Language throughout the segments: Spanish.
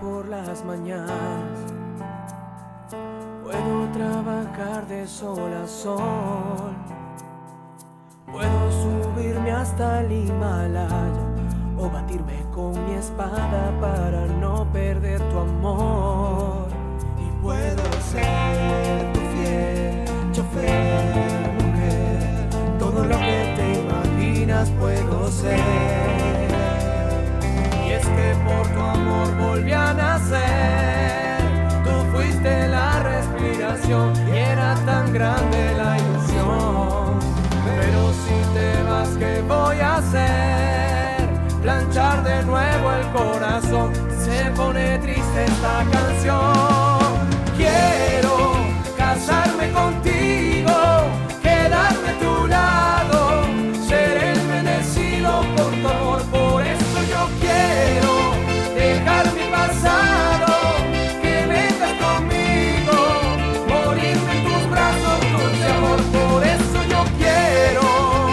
por las mañanas, puedo trabajar de sol a sol, puedo subirme hasta el Himalaya o batirme con mi espada para no perder tu amor. Y puedo ser tu fiel chofer, mujer, todo lo que te imaginas puedo ser. Y es que por tu amor volví a nacer, tú fuiste la respiración y era tan grande la ilusión. Pero si te vas, ¿qué voy a hacer? Planchar de nuevo el corazón, se pone triste esta canción. Quiero casarme contigo, quedarme a tu lado, ser el bendecido por tu amor. Por eso yo quiero dejar mi pasado, que vengas conmigo, morirme en tus brazos, dulce amor. Por eso yo quiero.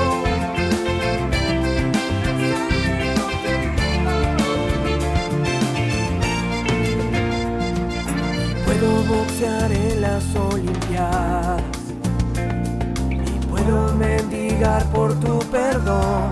Puedo boxear en las Olimpiadas y puedo mendigar por tu perdón,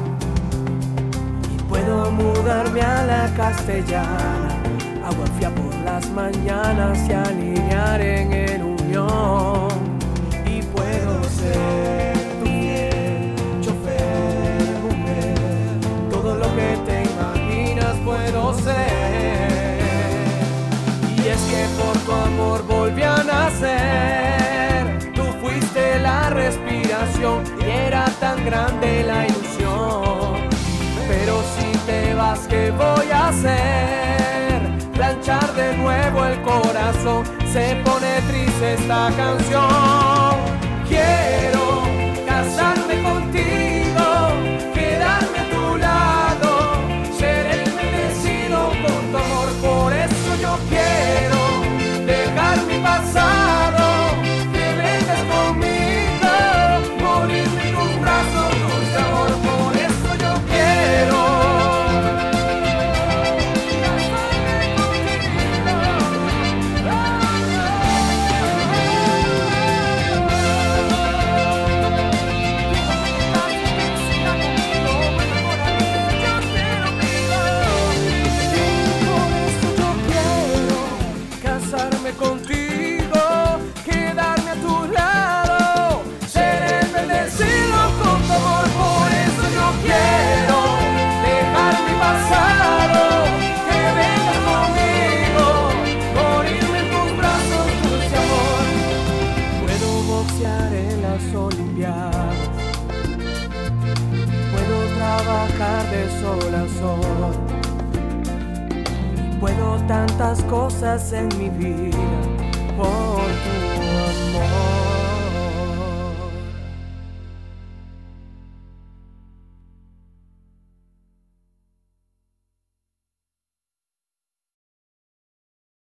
y puedo mudarme a la Castellana, agua fría por las mañanas y alinear en el unión. Y puedo ser tu fiel chofer, mujer, todo lo que te imaginas puedo ser. Y es que por tu amor volví a nacer, tú fuiste la respiración y era tan grande la ilusión. Pero si te vas, ¿qué voy a hacer? Planchar de nuevo el corazón, se pone triste esta canción. Quiero casarme contigo, quedarme a tu lado, ser el bendecido por tu amor. Por eso yo quiero dejar mi pasado, que vengas conmigo, morirme en tus brazos, dulce amor. Por eso yo quiero casarme contigo, quedarme a tu lado, ser el bendecido con tu amor. Por eso yo quiero dejar mi pasado, que vengas conmigo, morirme en tus brazos, dulce amor. Puedo boxear en las Olimpiadas, puedo trabajar de sol a sol, puedo tantas cosas en mi vida.